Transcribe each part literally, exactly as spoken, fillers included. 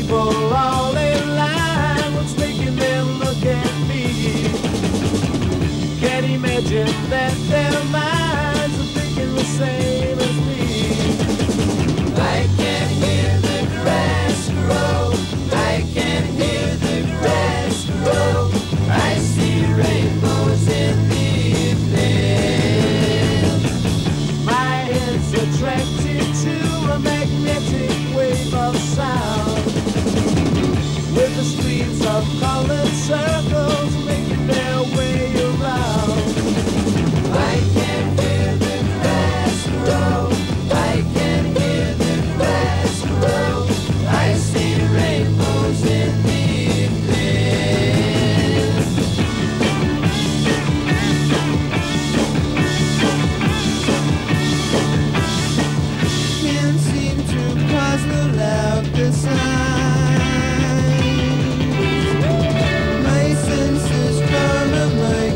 people all in line. What's making them look at me? Can't imagine that their minds are thinking the same as me. I can hear the grass grow. I can hear the grass grow. I see rainbows in the evening. My head's attracted to a magnetic wave of sound, with the streets of colored circles making their way around. I can hear the grass grow. I can hear the grass grow. I see rainbows in the evening. Can't seem to puzzle out the signs. My senses from a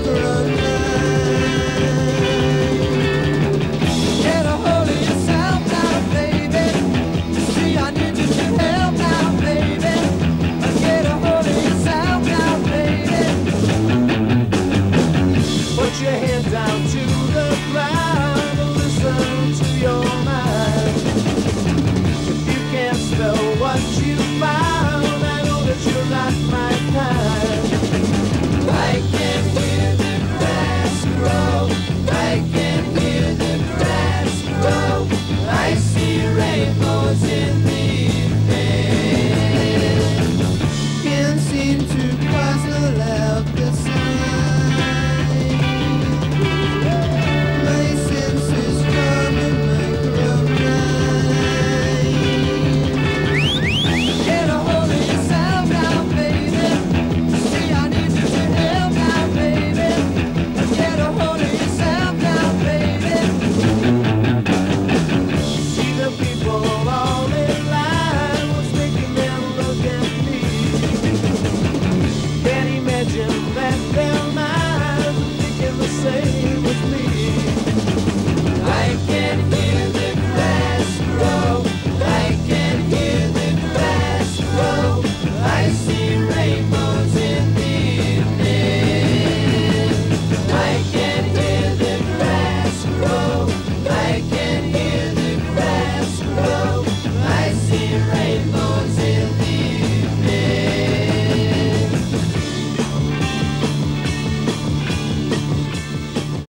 microline. Get a hold of yourself now, baby. See, I need you to help now, baby. Get a hold of yourself now, baby. Put your head down to the ground.